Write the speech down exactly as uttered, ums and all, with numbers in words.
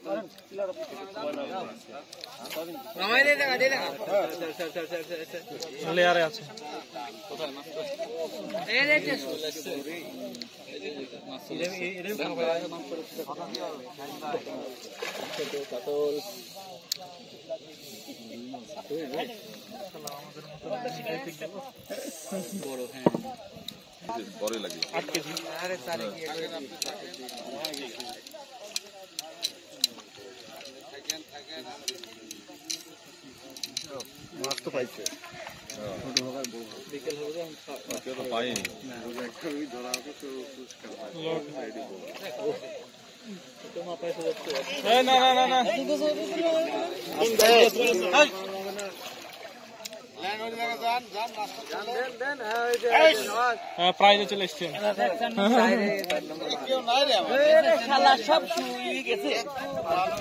লেয়ারে আছে বড় হ্যাঁ বড় লাগে আট কেজি আরে তারে কি মাছ তো পাইছে ছোট হবে বড় বিকেল হবে আমরা তো পাইনি না একটা ওই ধরা আছে তো পুরস্কার পাই রেডি বড় তো মা পাইছে যাচ্ছে এই না না না না প্রাইজে চলে এসছে কেউ নাই রে আমার সব শুয়ে গেছে।